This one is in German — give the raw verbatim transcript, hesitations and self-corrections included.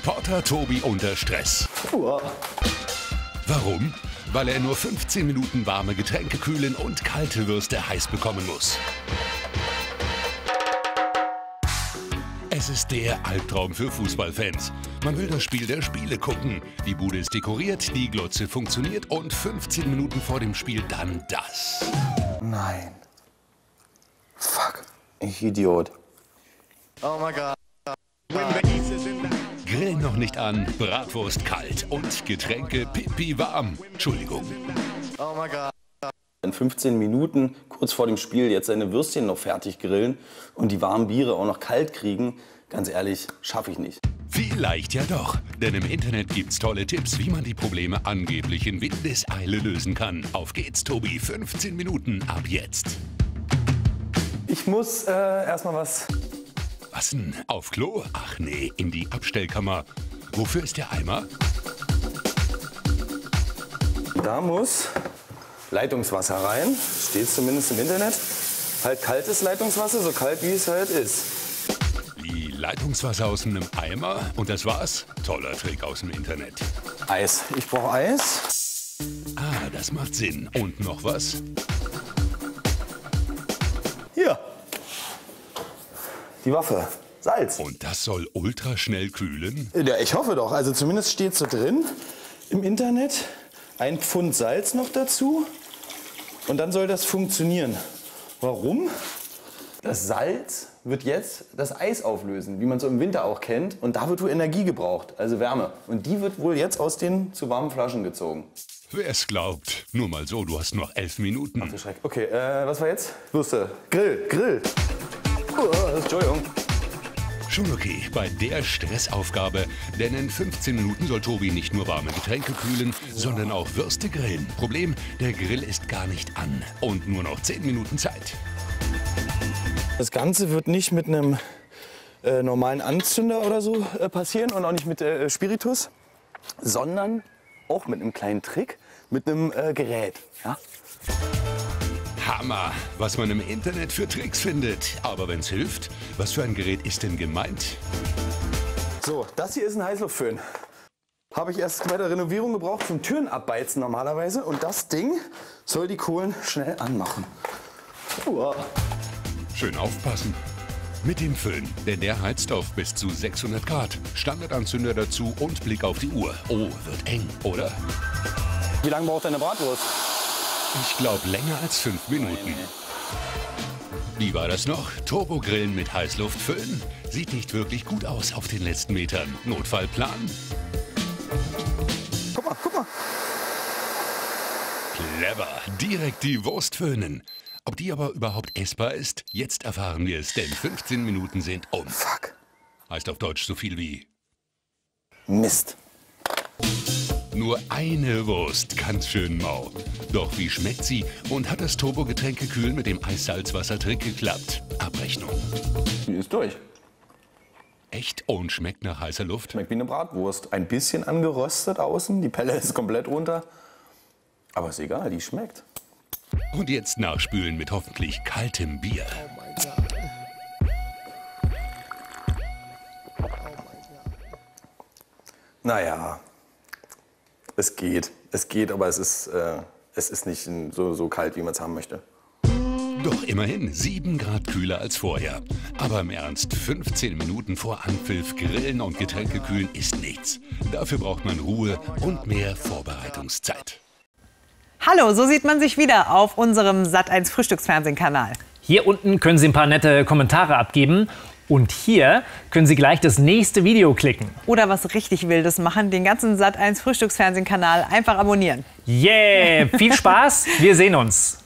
Reporter Tobi unter Stress. Uah. Warum? Weil er nur fünfzehn Minuten warme Getränke kühlen und kalte Würste heiß bekommen muss. Es ist der Albtraum für Fußballfans. Man will das Spiel der Spiele gucken. Die Bude ist dekoriert, die Glotze funktioniert und fünfzehn Minuten vor dem Spiel dann das. Nein. Fuck. Ich Idiot. Oh my God. Grill noch nicht an, Bratwurst kalt und Getränke pipi warm. Entschuldigung. Oh my God. In fünfzehn Minuten, kurz vor dem Spiel, jetzt seine Würstchen noch fertig grillen und die warmen Biere auch noch kalt kriegen, ganz ehrlich, schaffe ich nicht. Vielleicht ja doch, denn im Internet gibt's tolle Tipps, wie man die Probleme angeblich in Windeseile lösen kann. Auf geht's, Tobi, fünfzehn Minuten ab jetzt. Ich muss äh, erstmal was... Was denn? Auf Klo? Ach nee, in die Abstellkammer. Wofür ist der Eimer? Da muss Leitungswasser rein, steht zumindest im Internet. Halt kaltes Leitungswasser, so kalt wie es halt ist. Wie Leitungswasser aus einem Eimer? Und das war's? Toller Trick aus dem Internet. Eis. Ich brauche Eis. Ah, das macht Sinn. Und noch was? Hier. Die Waffe. Salz. Und das soll ultra schnell kühlen? Ja, ich hoffe doch. Also zumindest steht so drin im Internet. Ein Pfund Salz noch dazu. Und dann soll das funktionieren. Warum? Das Salz wird jetzt das Eis auflösen, wie man es so im Winter auch kennt. Und da wird wohl Energie gebraucht, also Wärme. Und die wird wohl jetzt aus den zu warmen Flaschen gezogen. Wer es glaubt. Nur mal so, du hast noch elf Minuten. Ach du Schreck. Okay, äh, was war jetzt? Würste. Grill, Grill. Uh, Entschuldigung. Schon okay, bei der Stressaufgabe. Denn in fünfzehn Minuten soll Tobi nicht nur warme Getränke kühlen, sondern auch Würste grillen. Problem, der Grill ist gar nicht an. Und nur noch zehn Minuten Zeit. Das Ganze wird nicht mit einem äh, normalen Anzünder oder so äh, passieren und auch nicht mit äh, Spiritus, sondern auch mit einem kleinen Trick, mit einem äh, Gerät. Ja? Hammer, was man im Internet für Tricks findet. Aber wenn's hilft, was für ein Gerät ist denn gemeint? So, das hier ist ein Heißluftföhn. Habe ich erst bei der Renovierung gebraucht zum Türen abbeizen normalerweise. Und das Ding soll die Kohlen schnell anmachen. Uah. Schön aufpassen. Mit dem Föhn, denn der heizt auf bis zu sechshundert Grad. Standardanzünder dazu und Blick auf die Uhr. Oh, wird eng, oder? Wie lange braucht deine Bratwurst? Ich glaube länger als fünf Minuten. Wie war das noch? Turbogrillen mit Heißluftföhn? Sieht nicht wirklich gut aus auf den letzten Metern. Notfallplan? Guck mal, guck mal. Clever. Direkt die Wurst föhnen. Ob die aber überhaupt essbar ist? Jetzt erfahren wir es, denn fünfzehn Minuten sind um. Fuck. Heißt auf Deutsch so viel wie... Mist. Nur eine Wurst, ganz schön mau. Doch wie schmeckt sie? Und hat das Turbo-Getränkekühlen mit dem Eis-Salz-Wasser-Trick geklappt? Abrechnung. Die ist durch. Echt? Und schmeckt nach heißer Luft? Schmeckt wie eine Bratwurst. Ein bisschen angeröstet außen, die Pelle ist komplett runter. Aber ist egal, die schmeckt. Und jetzt nachspülen mit hoffentlich kaltem Bier. Naja, es geht. Es geht, aber es ist, äh, es ist nicht so, so kalt, wie man es haben möchte. Doch immerhin sieben Grad kühler als vorher. Aber im Ernst, fünfzehn Minuten vor Anpfiff grillen und Getränke kühlen ist nichts. Dafür braucht man Ruhe und mehr Vorbereitungszeit. Hallo, so sieht man sich wieder auf unserem Sat eins Frühstücksfernsehen-Kanal. Hier unten können Sie ein paar nette Kommentare abgeben. Und hier können Sie gleich das nächste Video klicken. Oder was richtig Wildes machen, den ganzen Sat eins Frühstücksfernsehen-Kanal einfach abonnieren. Yeah, viel Spaß, wir sehen uns.